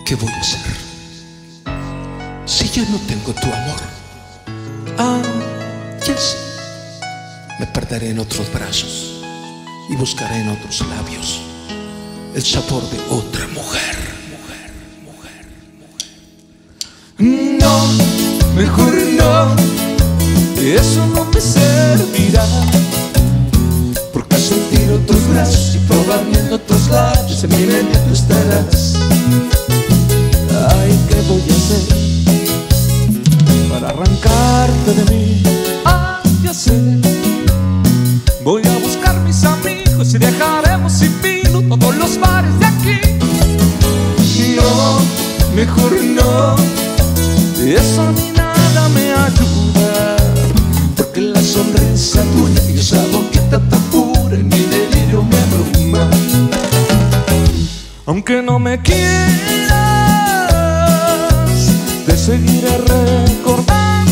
¿Qué voy a hacer si ya no tengo tu amor? Ah, ya sé. Me perderé en otros brazos y buscaré en otros labios el sabor de otra mujer. No, mejor no, eso no me servirá, porque al sentir otros brazos y probarme en otros labios, en mi mente tú estarás. Ay, ¿qué voy a hacer para arrancarte de mí? Ah, ya sé. Voy a buscar mis amigos y dejaremos sin vino todos los bares de aquí. No, mejor no, eso ni nada me ayuda, porque la sonrisa tuya y esa boquita tan pura en mi delirio me abruma. Aunque no me quieras, te seguiré recordando.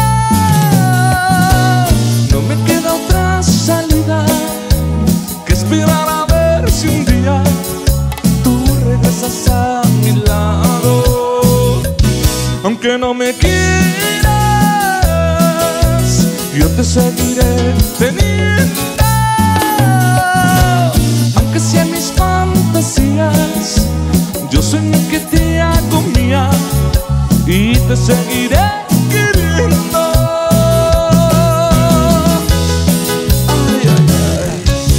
No me queda otra salida que esperar a ver si un día tú regresas a mi lado. Aunque no me quieras, yo te seguiré teniendo. Aunque sean mis fantasías, yo sueño que te hago mía y te seguiré queriendo. Ay, ay, ay.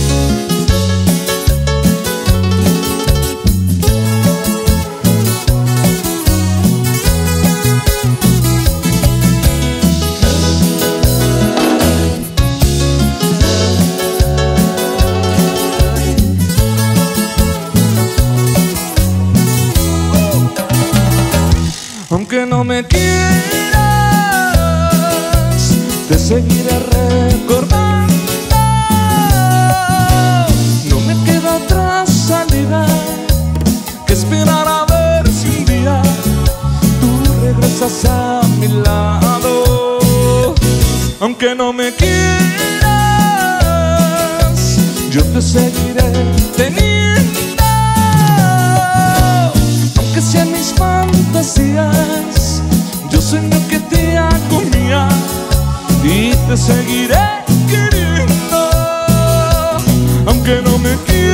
Aunque no me quieras, te seguiré recordando. No me queda otra salida que esperar a ver si un día tú regresas a mi lado. Aunque no me quieras, yo te seguiré teniendo. Aunque sean mis fantasías, yo sueño que te hago mía y te seguiré queriendo. Aunque no me quieras,